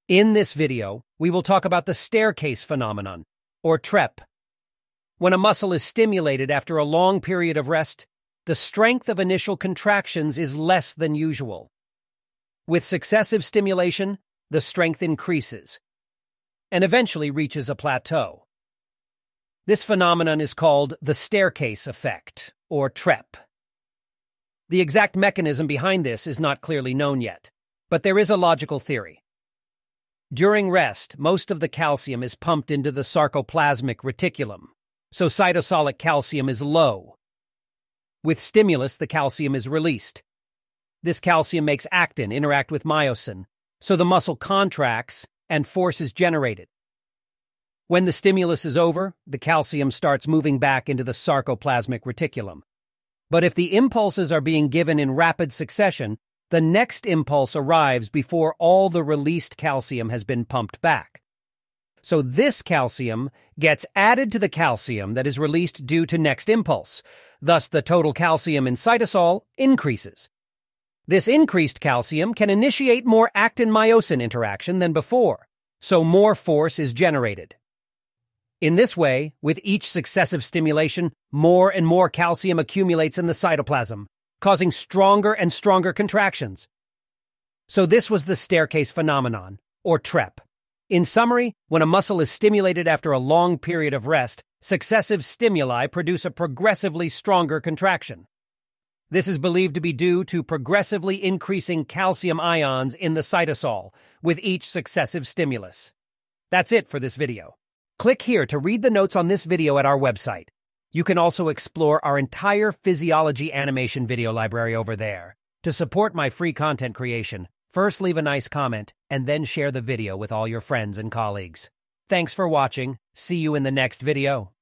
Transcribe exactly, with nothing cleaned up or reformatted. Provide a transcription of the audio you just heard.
In this video, we will talk about the staircase phenomenon, or Treppe. When a muscle is stimulated after a long period of rest, the strength of initial contractions is less than usual. With successive stimulation, the strength increases and eventually reaches a plateau. This phenomenon is called the staircase effect, or Treppe. The exact mechanism behind this is not clearly known yet, but there is a logical theory. During rest, most of the calcium is pumped into the sarcoplasmic reticulum, so cytosolic calcium is low. With stimulus, the calcium is released. This calcium makes actin interact with myosin, so the muscle contracts and force is generated. When the stimulus is over, the calcium starts moving back into the sarcoplasmic reticulum. But if the impulses are being given in rapid succession, the next impulse arrives before all the released calcium has been pumped back. So this calcium gets added to the calcium that is released due to next impulse. Thus, the total calcium in cytosol increases. This increased calcium can initiate more actin-myosin interaction than before, so more force is generated. In this way, with each successive stimulation, more and more calcium accumulates in the cytoplasm, causing stronger and stronger contractions. So this was the staircase phenomenon, or Treppe. In summary, when a muscle is stimulated after a long period of rest, successive stimuli produce a progressively stronger contraction. This is believed to be due to progressively increasing calcium ions in the cytosol with each successive stimulus. That's it for this video. Click here to read the notes on this video at our website. You can also explore our entire physiology animation video library over there. To support my free content creation, first leave a nice comment and then share the video with all your friends and colleagues. Thanks for watching. See you in the next video.